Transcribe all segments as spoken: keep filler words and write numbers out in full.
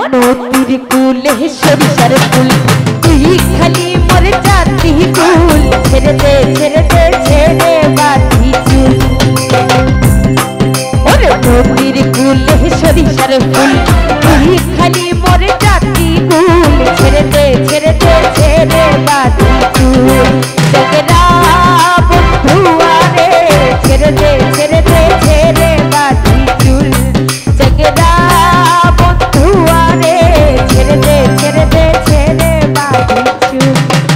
নদীর কুলে সরিষার ফুল তুই খালি মোর জাতি কুল ছেড়ে দে ছেড়ে দে ছেড়ে বাঁধি চুল ওরে নদীর কুলে সরিষার ফুল তুই খালি মোর জাতি কুল ছেড়ে দে ছেড়ে দে ছেড়ে বাঁধি চুল জগরা বন্ধুয়ারে ছেড়ে দে ছেড়ে দে ছেড়ে বাঁধি চুল জগরা বন্ধুয়ারে ছেড়ে দে ছেড়ে দে ছেড়ে বাঁধি চুল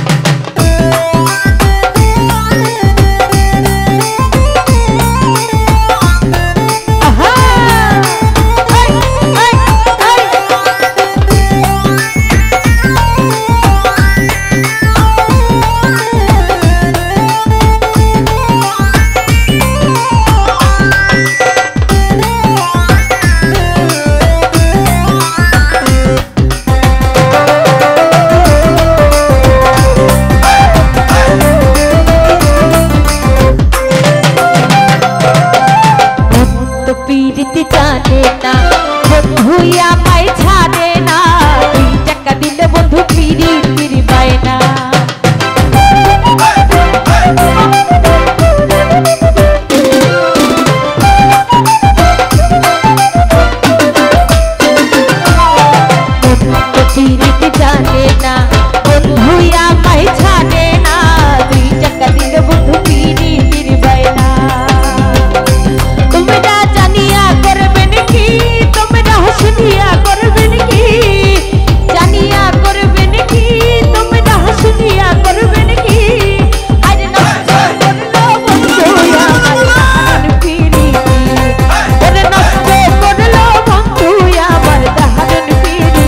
पीड़ित जाने ना बंधुया माय छाड़े ना दुई टाका दिले बंधु पीड़ी पीड़ी पाए ना पीड़ित जाने ना बंधुया माय छाड़े ना दुई टाका दिले बंधु पीड़ी पीड़ी पाए ना सुनिया करबेन की जानिया करबेन की তোমরা শুনিয়া করবেন কি আজ নষ্ট করলো বন্ধু আমার পিড়ি ওরে নষ্ট করলো বন্ধু আমার দারুণ পিড়ি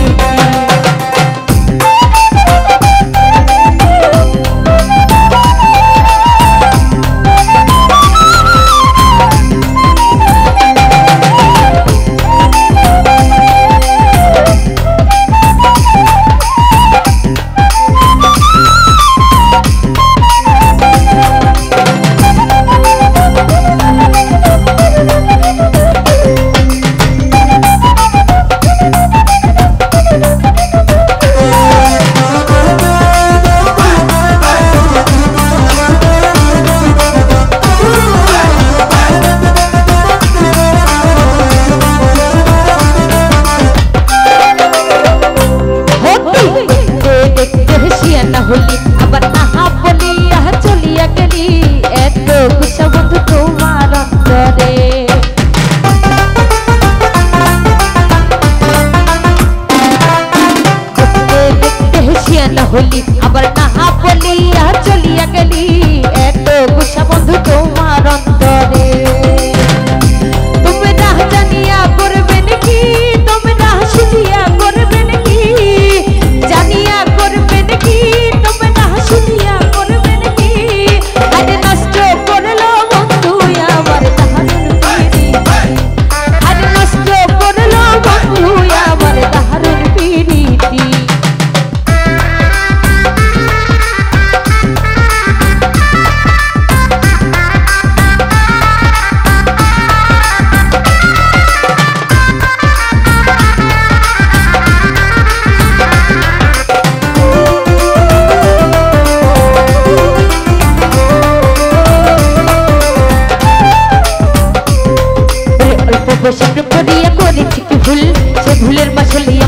होली আবার নাহা বলিয়া চলিয়া গেলি এত খুশা বন্ধু তোমার অন্তরে দেখতে হুশিয়ানা হলি আবার নাহা বলিয়া চলিয়া গেলি এত খুশা বন্ধু তোমার অন্তরে তোমরা জানিয়া করবেন কি তোমরা শুনিয়া করবেন কি জানিয়া করবেন কি শুনিয়া করবেন কি আজ নষ্ট করলো বন্ধু আমার দারুণ পিড়ি আজ নষ্ট করলো বন্ধু আমার দারুণ পিড়ি বসে পড়িয়া করেছি কি ভুল সে ভুলের মাসলিয়া